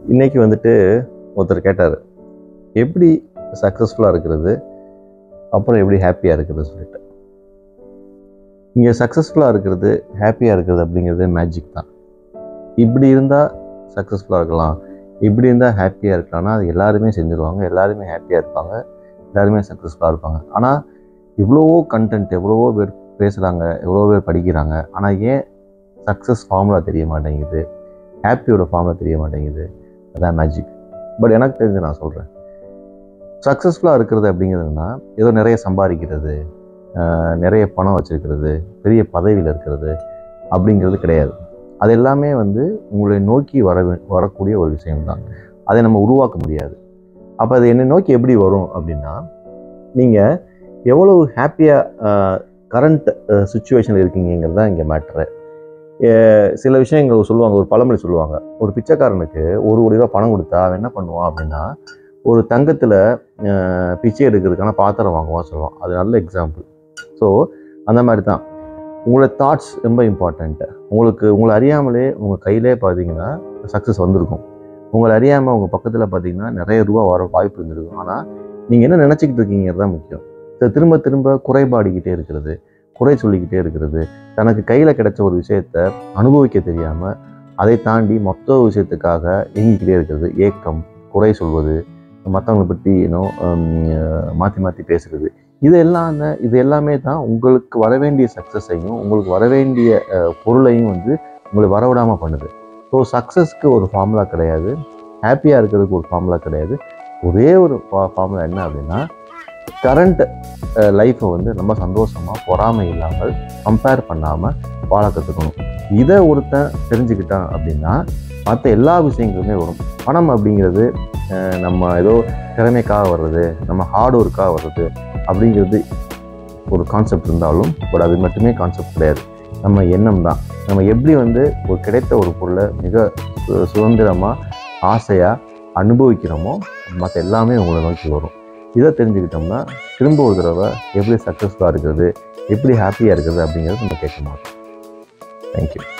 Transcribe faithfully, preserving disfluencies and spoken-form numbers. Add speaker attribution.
Speaker 1: இன்றைக்கி வந்துட்டு ஒருத்தர் கேட்டார், எப்படி சக்ஸஸ்ஃபுல்லாக இருக்கிறது, அப்புறம் எப்படி ஹாப்பியாக இருக்கிறது சொல்லிட்டு. இங்கே சக்ஸஸ்ஃபுல்லாக இருக்கிறது, ஹாப்பியாக இருக்கிறது அப்படிங்கிறது மேஜிக் தான். இப்படி இருந்தால் சக்ஸஸ்ஃபுல்லாக இருக்கலாம், இப்படி இருந்தால் ஹாப்பியாக இருக்கலாம்னா அது எல்லாருமே செஞ்சுருவாங்க, எல்லாருமே ஹாப்பியாக இருப்பாங்க, எல்லாருமே சக்ஸஸ்ஃபுல்லாக இருப்பாங்க. ஆனால் இவ்வளவோ கண்டென்ட், எவ்வளவோ பேர் பேசுகிறாங்க, எவ்வளோ பேர் படிக்கிறாங்க, ஆனால் ஏன் சக்ஸஸ் ஃபார்முலா தெரிய மாட்டேங்குது, ஹாப்பியோட ஃபார்முலா தெரிய மாட்டேங்குது? அதான் மேஜிக். பட் எனக்கு தெரிஞ்சு நான் சொல்கிறேன், சக்ஸஸ்ஃபுல்லாக இருக்கிறது அப்படிங்கிறதுனா ஏதோ நிறைய சம்பாதிக்கிறது, நிறைய பணம் வச்சுருக்கிறது, பெரிய பதவியில் இருக்கிறது அப்படிங்கிறது கிடையாது. அது எல்லாமே வந்து உங்களை நோக்கி வர வரக்கூடிய ஒரு விஷயம்தான். அதை நம்ம உருவாக்க முடியாது. அப்போ அது என்னை நோக்கி எப்படி வரும் அப்படின்னா, நீங்கள் எவ்வளவு ஹாப்பியாக கரண்ட் சுச்சுவேஷனில் இருக்கீங்கிறது தான் இங்கே மேட்ரு. சில விஷயங்கள் சொல்லுவாங்க, ஒரு பழமொழி சொல்லுவாங்க, ஒரு பிச்சைக்காரனுக்கு ஒரு கோடி ரூபா பணம் கொடுத்தா அவன் என்ன பண்ணுவான் அப்படின்னா ஒரு தங்கத்தில் பிச்சை எடுக்கிறதுக்கான பாத்திரம் வாங்குவான் சொல்லுவான். அது நல்ல எக்ஸாம்பிள். ஸோ அந்த மாதிரி தான் உங்களோட தாட்ஸ் ரொம்ப இம்பார்ட்டண்ட்டு. உங்களுக்கு உங்களை அறியாமலே உங்கள் கையிலே பார்த்தீங்கன்னா சக்ஸஸ் வந்திருக்கும். உங்களை அறியாமல் உங்கள் பக்கத்தில் பார்த்தீங்கன்னா நிறைய ரூபா வர வாய்ப்பு இருந்திருக்கும். ஆனால் நீங்கள் என்ன நினச்சிக்கிட்டு இருக்கீங்கிறது தான் முக்கியம். ஸோ திரும்ப திரும்ப குறைபாடிக்கிட்டே இருக்கிறது, குறை சொல்லிக்கிட்டே இருக்கிறது, தனக்கு கையில் கிடைச்ச ஒரு விஷயத்தை அனுபவிக்க தெரியாமல் அதை தாண்டி மொத்த விஷயத்துக்காக இயங்கிக்கிட்டே இருக்கிறது, ஏக்கம், குறை சொல்வது, மற்றவங்களை பற்றி இன்னும் மாற்றி மாற்றி பேசுகிறது, இது எல்லாம் இது எல்லாமே தான் உங்களுக்கு வர வேண்டிய சக்ஸஸையும் உங்களுக்கு வர வேண்டிய பொருளையும் வந்து உங்களை வரவிடாமல் பண்ணுது. ஸோ சக்ஸஸ்க்கு ஒரு ஃபார்முலா கிடையாது, ஹாப்பியாக இருக்கிறதுக்கு ஒரு ஃபார்முலா கிடையாது. ஒரே ஒரு ஃபா ஃபார்முலா என்ன அப்படின்னா, கரண்ட் லைஃப்பை வந்து ரொம்ப சந்தோஷமாக பொறாமை இல்லாமல் கம்பேர் பண்ணாமல் வாழ கற்றுக்கணும். இதை ஒருத்தன் தெரிஞ்சுக்கிட்டான் அப்படின்னா மற்ற எல்லா விஷயங்களுமே வரும். பணம் அப்படிங்கிறது நம்ம ஏதோ திறமைக்காக வர்றது, நம்ம ஹார்ட் ஒர்க்காக வர்றது அப்படிங்கிறது ஒரு கான்செப்ட் இருந்தாலும் பட் அது மட்டுமே கான்செப்ட் கிடையாது. நம்ம எண்ணம் தான். நம்ம எப்படி வந்து ஒரு கிடைத்த ஒரு பொருளை மிக சுதந்திரமாக ஆசையாக அனுபவிக்கிறோமோ மற்ற எல்லாமே உங்களை நோக்கி வரும். இதை தெரிஞ்சுக்கிட்டோம்னா திரும்ப ஒரு தடவை எப்படி சக்ஸஸ்ஃபுல்லாக இருக்கிறது, எப்படி ஹாப்பியாக இருக்கிறது அப்படிங்கிறது நம்ம கேட்க மாட்டோம். தேங்க்யூ.